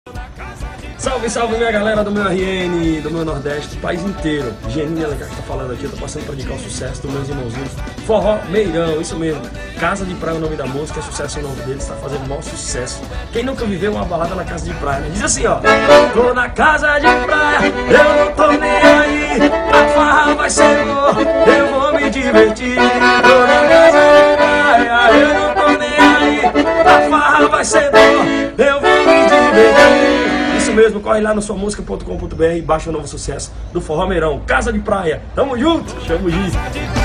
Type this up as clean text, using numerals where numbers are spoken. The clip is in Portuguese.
Salve, salve minha galera do meu RN, do meu Nordeste, do país inteiro. Geninho Alencar que tá falando aqui, eu tô passando pra indicar o sucesso dos meus irmãozinhos. Forró Meirão, isso mesmo. Casa de Praia é o nome da música, é sucesso o nome deles, tá fazendo maior sucesso. Quem nunca viveu uma balada na casa de praia, né? Diz assim, ó. Tô na casa de praia, eu não tô nem aí. A farra vai ser boa, eu vou me divertir. Tô na casa de praia, eu não tô nem aí. A farra vai ser boa, eu vou me divertir. Isso mesmo, corre lá no suamusica.com.br e baixa o novo sucesso do Forró Meirão, Casa de Praia. Tamo junto, chamo o Giz.